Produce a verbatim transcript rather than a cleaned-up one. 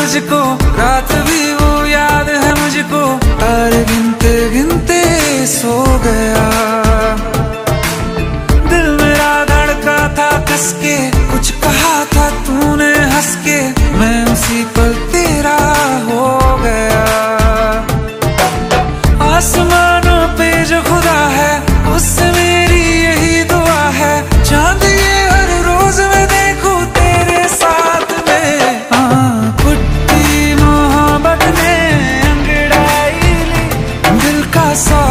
तुझको, रात भी वो याद है मुझको, तारे गिनते गिनते सो गया। दिल मेरा धड़का था कस के, कुछ कहा था तूने हंस के, मैं उसी पल तेरा हो गया। आसमानों पे जो खुदा है, उससे मेरी यही दुआ है, चांद ये हर रोज मैं देखूं तेरे साथ में। हाँ, पुट्टी मोहब्बत ने अंगड़ाई ली, दिल का सौ